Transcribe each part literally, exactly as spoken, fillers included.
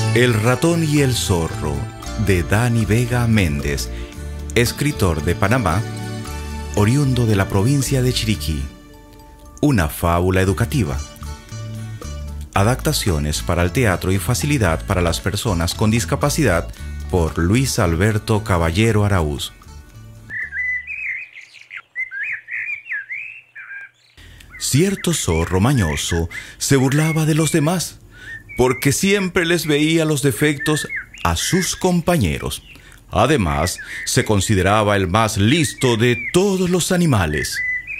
El ratón y el zorro, de Dani Vega Méndez, escritor de Panamá, oriundo de la provincia de Chiriquí. Una fábula educativa. Adaptaciones para el teatro y facilidad para las personas con discapacidad por Luis Alberto Caballero Araúz. Cierto zorro mañoso se burlaba de los demás porque siempre les veía los defectos a sus compañeros. Además, se consideraba el más listo de todos los animales.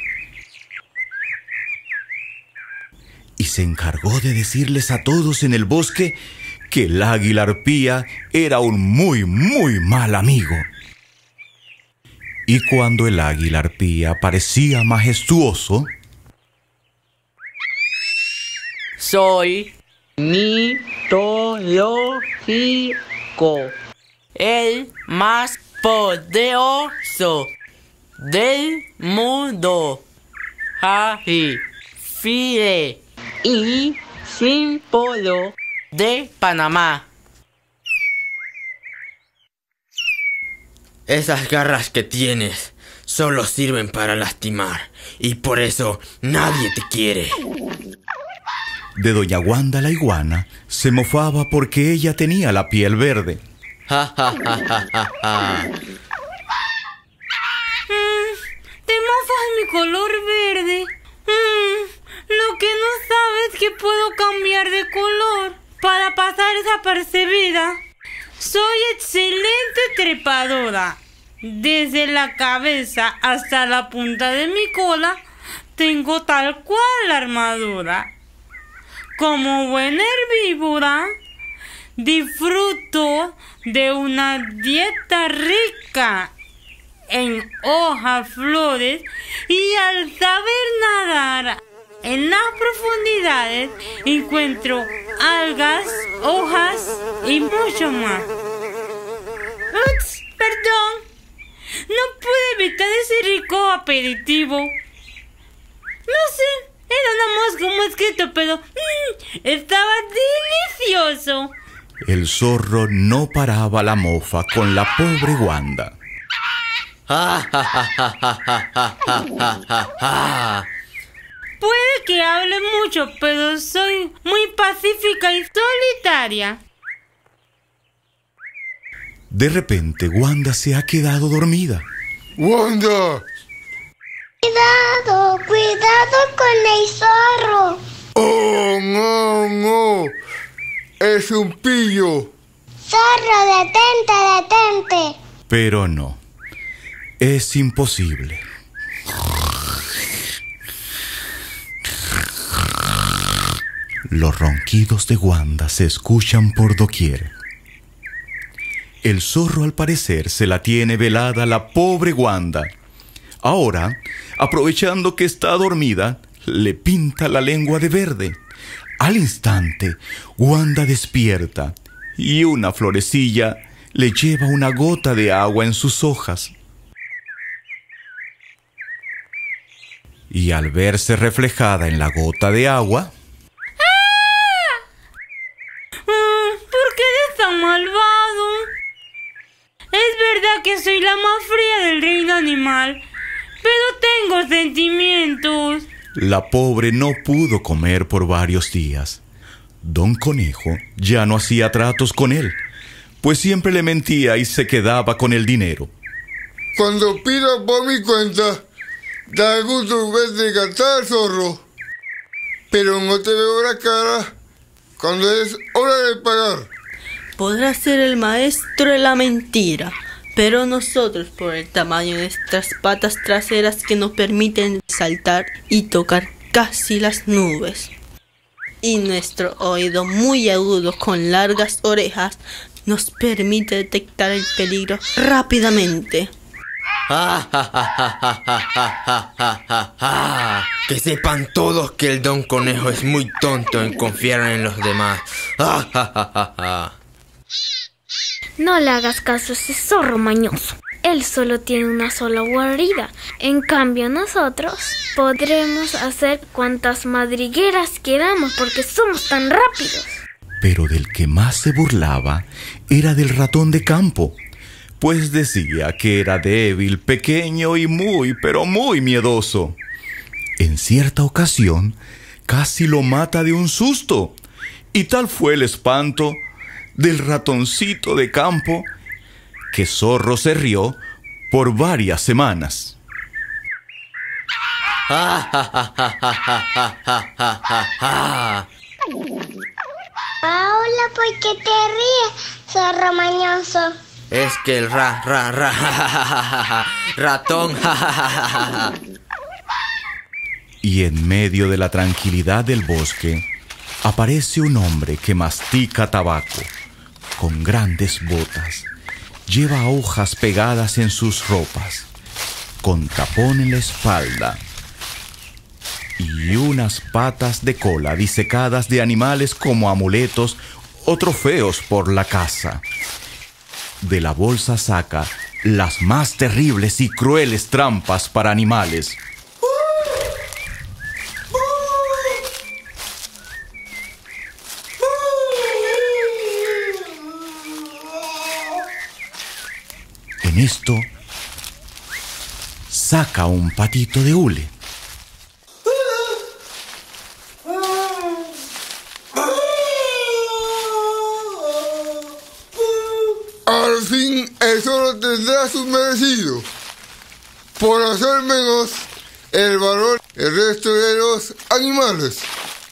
Y se encargó de decirles a todos en el bosque que el águila arpía era un muy, muy mal amigo. Y cuando el águila arpía parecía majestuoso, soy mitológico, el más poderoso del mundo. Jaji, file y símbolo de Panamá. Esas garras que tienes solo sirven para lastimar y por eso nadie te quiere. De doña Wanda la iguana se mofaba porque ella tenía la piel verde. Ja, ja, ja, ja, ja, ja. Mm, ¿te mofas mi color verde? Mm, lo que no sabes es que puedo cambiar de color para pasar desapercibida. Soy excelente trepadora. Desde la cabeza hasta la punta de mi cola tengo tal cual la armadura. Como buena herbívora, disfruto de una dieta rica en hojas, flores y al saber nadar en las profundidades encuentro algas, hojas y mucho más. Ups, perdón, no pude evitar ese rico aperitivo. No sé. Era nada más como escrito, pero mmm, estaba delicioso. El zorro no paraba la mofa con la pobre Wanda. Puede que hable mucho, pero soy muy pacífica y solitaria. De repente, Wanda se ha quedado dormida. ¡Wanda! Cuidado, cuidado con el zorro. ¡Oh, no, no! ¡Es un pillo! Zorro, detente, detente. Pero no, es imposible. Los ronquidos de Wanda se escuchan por doquier. El zorro al parecer se la tiene velada la pobre Wanda. Ahora, aprovechando que está dormida, le pinta la lengua de verde. Al instante, Wanda despierta y una florecilla le lleva una gota de agua en sus hojas. Y al verse reflejada en la gota de agua... ¡Ah! ¿Por qué eres tan malvado? Es verdad que soy la más fría del reino animal, pero tengo sentimientos. La pobre no pudo comer por varios días. Don Conejo ya no hacía tratos con él, pues siempre le mentía y se quedaba con el dinero. Cuando pido por mi cuenta, da gusto verte cantar, zorro. Pero no te veo la cara cuando es hora de pagar. Podrá ser el maestro de la mentira, pero nosotros, por el tamaño de nuestras patas traseras que nos permiten saltar y tocar casi las nubes, y nuestro oído muy agudo con largas orejas, nos permite detectar el peligro rápidamente. Que sepan todos que el Don Conejo es muy tonto en confiar en los demás. No le hagas caso a ese zorro mañoso. Él solo tiene una sola guarida. En cambio, nosotros podremos hacer cuantas madrigueras queramos porque somos tan rápidos. Pero del que más se burlaba era del ratón de campo, pues decía que era débil, pequeño y muy, pero muy miedoso. En cierta ocasión, casi lo mata de un susto, y tal fue el espanto del ratoncito de campo que Zorro se rió por varias semanas. Paula, ¿por qué te ríes, zorro mañoso? Es que el ra, ra, ra, ja, ja, ja, ja, ja, ratón, ja, ja, ja, ja, ja. Y en medio de la tranquilidad del bosque, aparece un hombre que mastica tabaco, con grandes botas, lleva hojas pegadas en sus ropas, con tapón en la espalda, y unas patas de cola disecadas de animales como amuletos o trofeos por la caza. De la bolsa saca las más terribles y crueles trampas para animales. En esto, saca un patito de hule. Al fin el zorro tendrá su merecido, por hacer menos el valor el resto de los animales.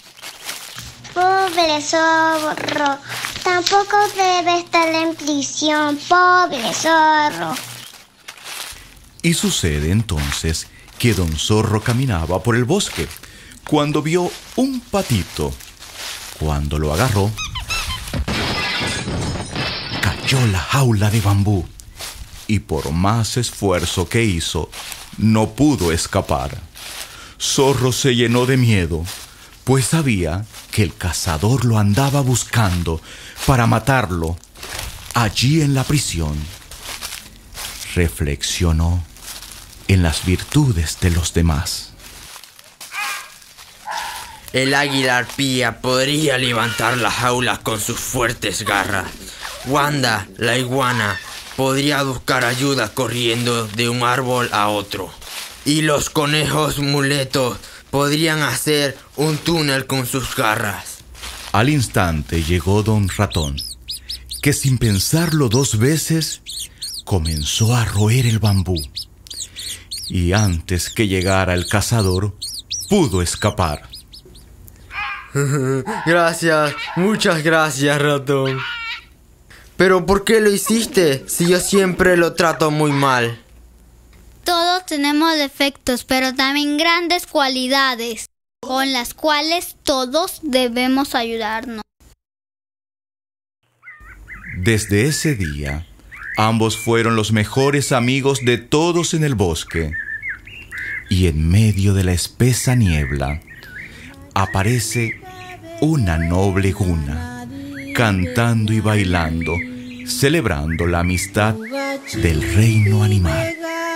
Pobre zorro, tampoco debe estar en prisión, pobre zorro. Y sucede entonces que don Zorro caminaba por el bosque cuando vio un patito. Cuando lo agarró, cayó la jaula de bambú y por más esfuerzo que hizo, no pudo escapar. Zorro se llenó de miedo, pues sabía que el cazador lo andaba buscando para matarlo allí en la prisión. Reflexionó en las virtudes de los demás. El águila arpía podría levantar la jaula con sus fuertes garras. Wanda, la iguana, podría buscar ayuda corriendo de un árbol a otro. Y los conejos muletos podrían hacer un túnel con sus garras. Al instante llegó don Ratón, que sin pensarlo dos veces, comenzó a roer el bambú. Y antes que llegara el cazador, pudo escapar. Gracias, muchas gracias, ratón. ¿Pero por qué lo hiciste si yo siempre lo trato muy mal? Todos tenemos defectos, pero también grandes cualidades, con las cuales todos debemos ayudarnos. Desde ese día, ambos fueron los mejores amigos de todos en el bosque. Y en medio de la espesa niebla, aparece una noble guna, cantando y bailando, celebrando la amistad del reino animal.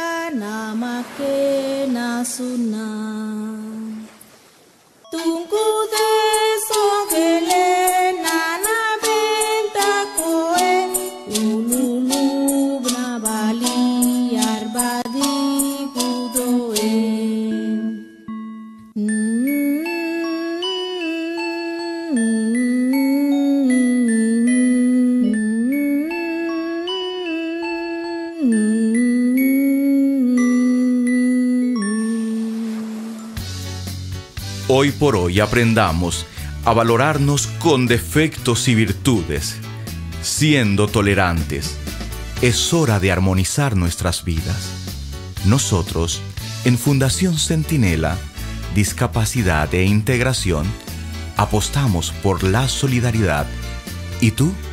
Hoy por hoy aprendamos a valorarnos con defectos y virtudes, siendo tolerantes. Es hora de armonizar nuestras vidas. Nosotros, en Fundación Centinela, Discapacidad e Integración, apostamos por la solidaridad. ¿Y tú?